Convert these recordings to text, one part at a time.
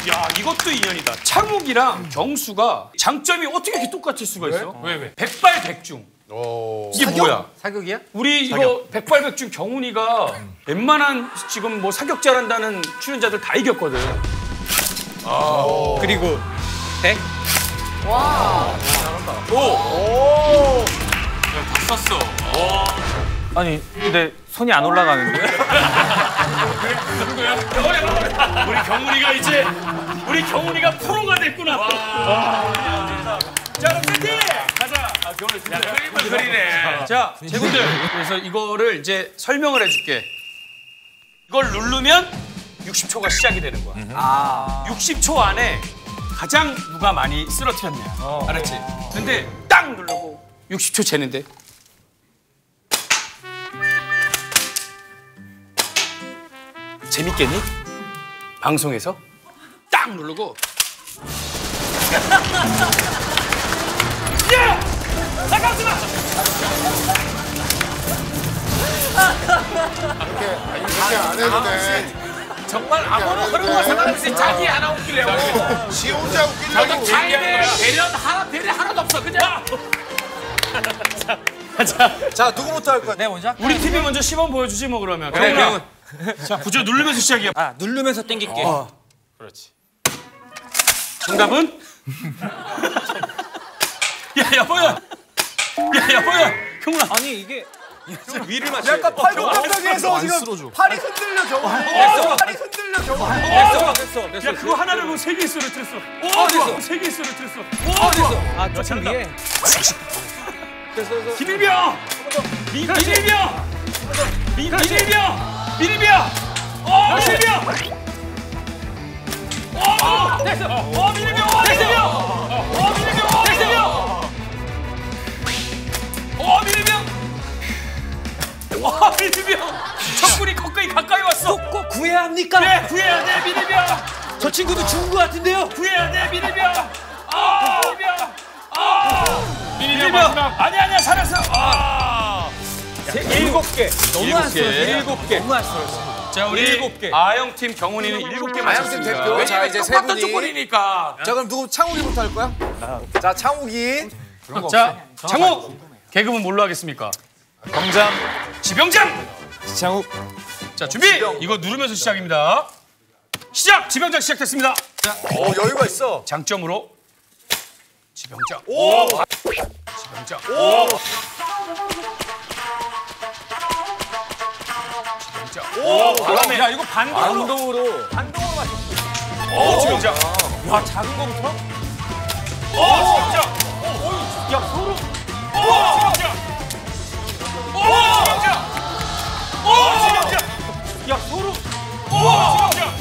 야, 이것도 인연이다. 창욱이랑 경수가 장점이 어떻게 이렇게 똑같을 수가 있어? 왜? 백발백중. 이게 뭐야? 사격이야? 우리 이거 백발백중 경훈이가 웬만한 지금 뭐 사격 잘한다는 출연자들 다 이겼거든. 그리고 100? 다 썼어. 아니 근데 손이 안 올라가는데? 우리 경훈이가 프로가 됐구나. 자, 그럼 세팅! 가자. 그리네. 자, 제군들. 그래서 이거를 이제 설명을 해줄게. 이걸 누르면 60초가 시작이 되는 거야. 60초 안에 가장 누가 많이 쓰러뜨렸냐. 알았지? 근데 딱 누르고 60초 재는데. 재밌겠니? 방송에서 딱 누르고. 야! 나가지 마! 이렇게 안 해도 돼. 정말 아무런 흐름과 상관없이 자기 하나 웃기려고. 지 혼자 웃기려고. 자기네 배려 하나도 없어 그냥. 자 누구부터 할 거야? 내 먼저? 우리 팀이 먼저 시범 보여주지 뭐 그러면. 그래, 경훈아. 자, 구조 누르면서 시작이야. 아 누르면서 당길게. 그렇지. 정답은? 야, 뭐야? 뭐야? 경훈아. 아니 이게 위를 맞춰. 약간 팔굽혀펴기에서 지금 팔이 흔들려 경훈이. 팔이 흔들려 경훈이. 됐어. 야, 그거 하나를 뭐 세 개 쓰러뜨렸어. 됐어. 세 개 쓰러뜨렸어. 됐어. 아 조금 잘한다. 위에. 됐어. 비밀병! 비밀병! 비밀병! 비밀병! 비밀병! 됐어! 비밀병! 비밀병! 비밀병! 비밀병! 적군이 가까이 왔어! 꼭 구해야 합니까? 네, 구해야 돼, 비밀병! 저 친구도 죽은 것 같은데요? 구해야 돼, 비밀병! 비밀병! 아니야, 살았어! 7개. 너무 안 개. 썰었어. 7개. 너무 안 썰었어. 자, 우리 7개. 아영팀 경훈이는 7개 맞췄습니다. 대표. 자, 이제 세 똑같은 분이. 조건이니까. 자 그럼 누구 창욱이부터 할 거야? 자 창욱이. 자, 창욱! 계급은 뭘로 하겠습니까? 병장. 지병장! 창욱. 자, 준비! 이거 누르면서 시작입니다. 시작! 지병장 시작됐습니다. 자, 여유가 있어. 장점으로 지병장. 지병장. 지병장. 야 이거 반동으로. 지병장. 야 작은 거부터? 지병장. 야 소름. 지병장. 지병장. 지병장. 야 소름. 지병장.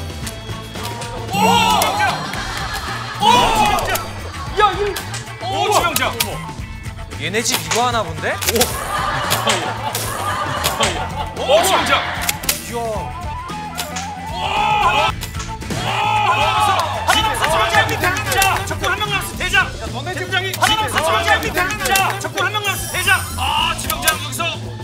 지병장. 야 이. 지병장. 얘네 집 이거 하나 본데? 지병장. 자, 적군 한명 남았어, 대장. 너네 팀장이 자, 적군 한명 남았어, 대장. 지병장 여기서.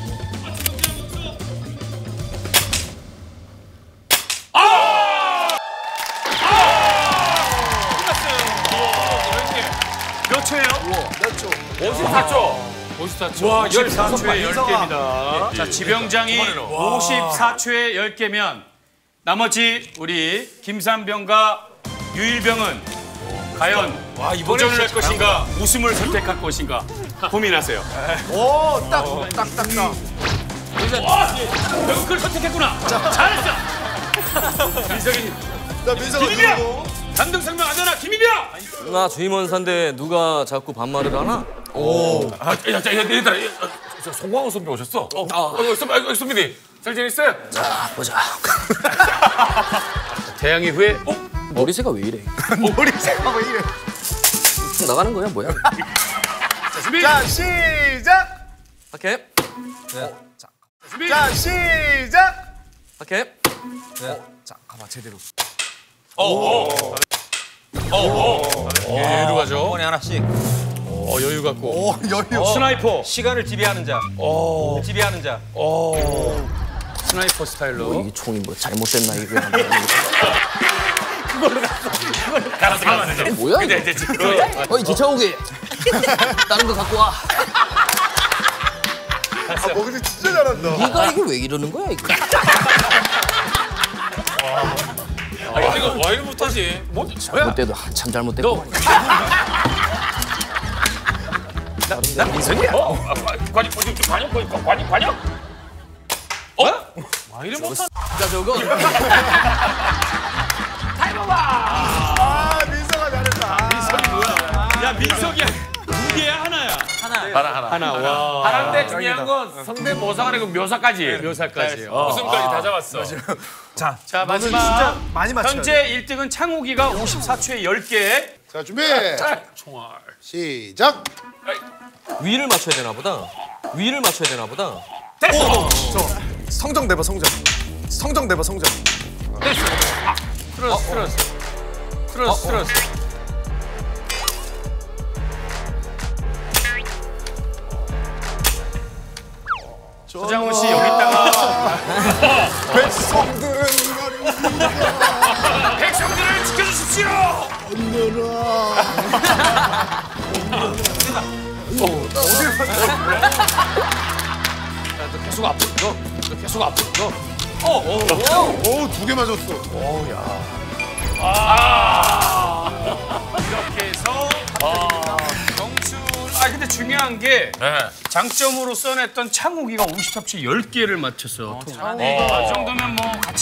몇 초예요? 몇 초? 54초. 와, 14초에 10개입니다. 자, 지병장이 54초에 10개면 나머지 우리 김산병과 유일병은 과연 도전을 할 것인가, 웃음을 선택할 것인가 고민하세요. 오딱 결국 그걸 선택했구나. 잘했어. 민석이 나 민서가 김이병! 누르고. 단등성명 안전하 김이병! 나 주임원사인데 누가 자꾸 반말을 하나? 얘들아, 송광호 선배 오셨어? 선배님, 잘 지냈어요? 자 보자. 대항해 후에 머리새가 왜 이래? 머리색가 왜 이래? 나가는 거야 뭐야? 자, 준비. 자 시작. 오케이. 준비. 자 시작. 오케이. 자 가봐 제대로. 예로 가죠. 이번에 하나씩. 여유 갖고. 오 여유. 스나이퍼. 시간을 지배하는 자. 지배하는 자. 스나이퍼 스타일로. 이 총이 뭐 잘못됐나 이거. 뭐야 이거? 어이 기차오기. 다른 거 갖고 와. 아, 먹으니 진짜 잘한다. 네가 이걸 왜 이러는 거야 이거? 이거 와 이리 못하지. 잘못돼도 한참 잘못됐고. 나 민석이야. 관역? 와 이리 못하. 자 저거. 아, 민서가 잘했다. 야 민석이야. 두 개야 하나야? 하나. 와. 하나인데 중요한 건 성대모사가 아니고 묘사까지. 묘사까지. 웃음까지 다 잡았어. 자, 자 너는 마지막. 진짜 많이 맞춰야 돼. 현재 1등은 창욱이가 54초에 10개. 자, 준비. 총알. 시작. 위를 맞춰야 되나 보다. 위를 맞춰야 되나 보다. 성적 내봐, 성적. 성적 내봐, 성적. 트러스. 서장훈 씨 여기다가 백성들을 지켜주십시오. 계속 앞으로. 오, 2개 맞았어. 이렇게 해서 정춘. 근데 중요한 게 장점으로 써냈던 창욱이가 53초에 10개를 맞췄어. 이 정도면 뭐